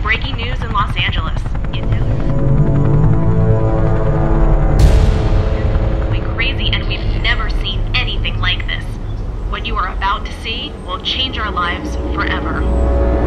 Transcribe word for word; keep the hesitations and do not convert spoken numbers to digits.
breaking news in Los Angeles. You know. It's going crazy, and we've never seen anything like this. What you are about to see will change our lives forever.